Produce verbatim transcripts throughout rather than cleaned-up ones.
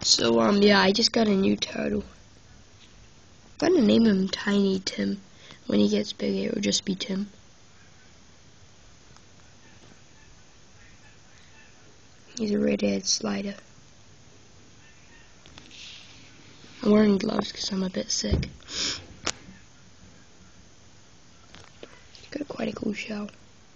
So, um, yeah, I just got a new turtle. I'm gonna name him Tiny Tim. When he gets bigger, it will just be Tim. He's a red-haired slider. I'm wearing gloves because I'm a bit sick. He's got quite a cool shell.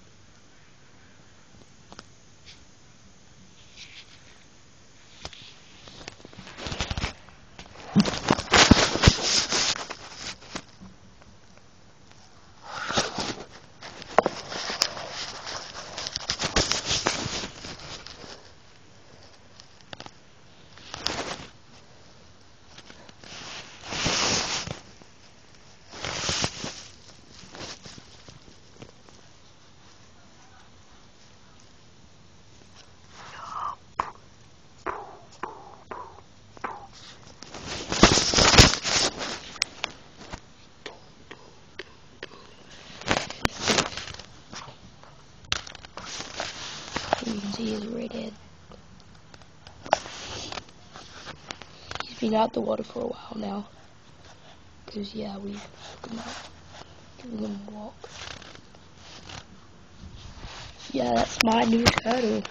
You can see his red head. He's been out the water for a while now. Because, yeah, we've been out giving him a walk. Yeah, that's my new turtle.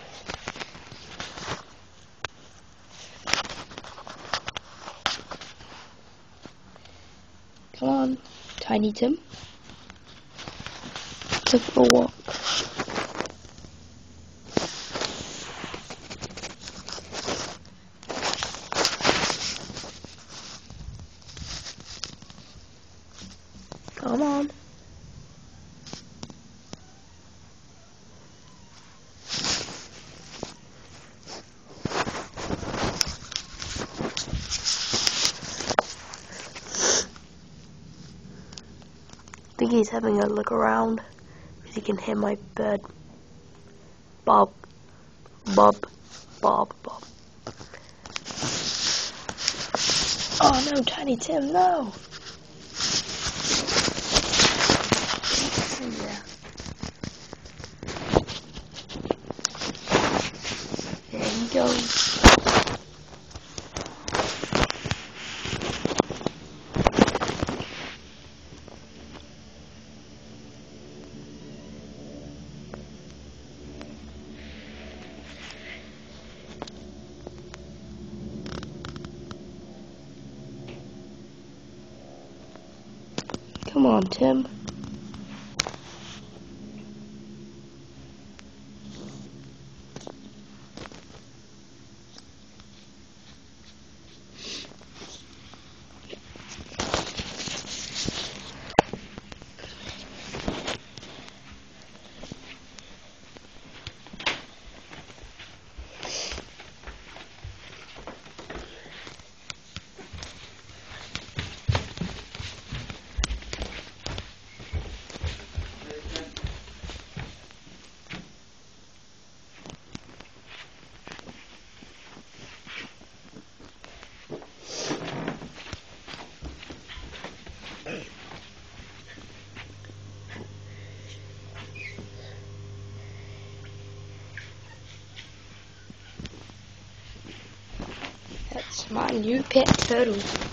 Come on, Tiny Tim. Let's go for a walk. Come on. I think he's having a look around because he can hear my bird. Bob, Bob, Bob, Bob. Oh no, Tiny Tim, no! Yeah. There he goes. Come on, Tim. That's my new pet turtle.